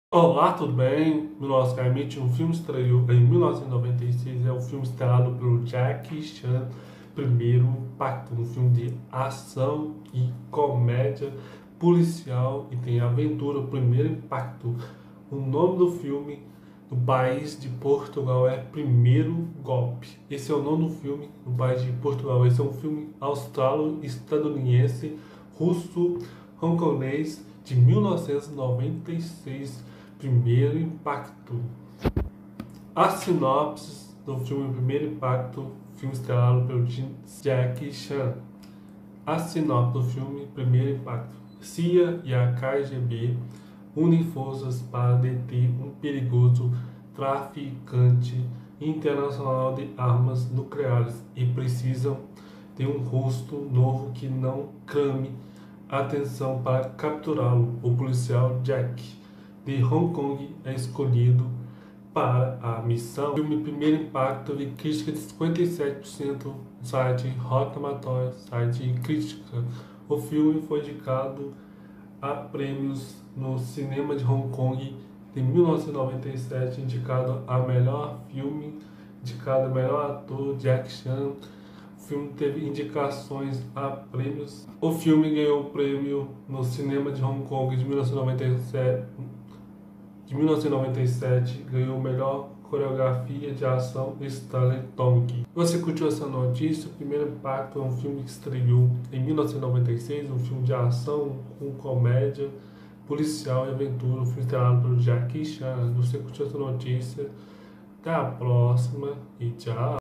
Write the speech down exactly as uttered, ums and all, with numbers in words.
Olá, tudo bem? Meu nome é Oscar Mitch. Um filme estreou em mil novecentos e noventa e seis. É um filme estrelado pelo Jackie Chan, Primeiro Impacto. Um filme de ação e comédia policial e tem aventura. Primeiro Impacto. O nome do filme no país de Portugal é Primeiro Golpe. Esse é o nome do filme no país de Portugal. Esse é um filme australo-estadunidense, russo-hongkonês de mil novecentos e noventa e seis. Primeiro Impacto. A sinopse do filme Primeiro Impacto, filme estrelado pelo Jackie Chan. A sinopse do filme Primeiro Impacto. C I A e a K G B unem forças para deter um perigoso traficante internacional de armas nucleares e precisam de um rosto novo que não clame atenção para capturá-lo. O policial Jack de Hong Kong é escolhido para a missão. O filme Primeiro Impacto teve crítica de cinquenta e sete por cento no site Rotten Tomatoes, site de crítica. O filme foi indicado a prêmios no cinema de Hong Kong de mil novecentos e noventa e sete, indicado a melhor filme, indicado a melhor ator Jack Chan. O filme teve indicações a prêmios. O filme ganhou o prêmio no cinema de Hong Kong de mil novecentos e noventa e sete. De mil novecentos e noventa e sete, ganhou o melhor coreografia de ação Stanley Tucci. Você curtiu essa notícia? O Primeiro Impacto é um filme que estreou em mil novecentos e noventa e seis, um filme de ação com comédia, policial e aventura, um filme estrelado pelo Jackie Chan. Você curtiu essa notícia? Até a próxima e tchau!